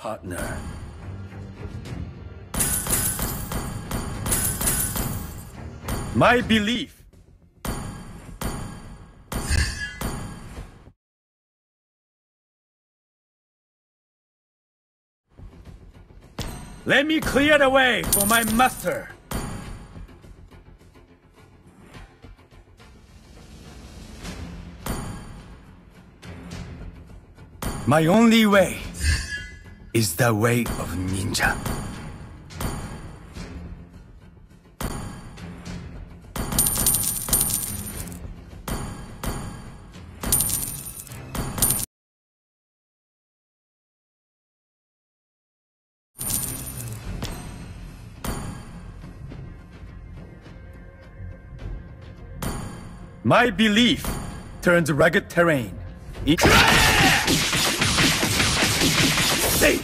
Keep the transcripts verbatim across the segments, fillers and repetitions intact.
partner. My belief. Let me clear the way for my master. My only way is the way of ninja. My belief turns rugged terrain into... See!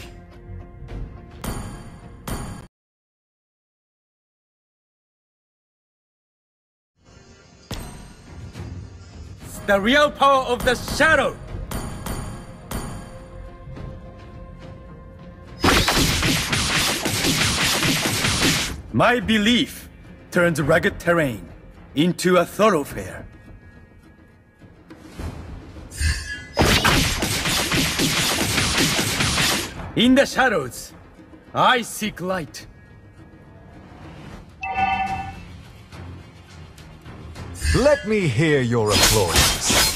The real power of the shadow! My belief turns rugged terrain into a thoroughfare. In the shadows, I seek light. Let me hear your applause.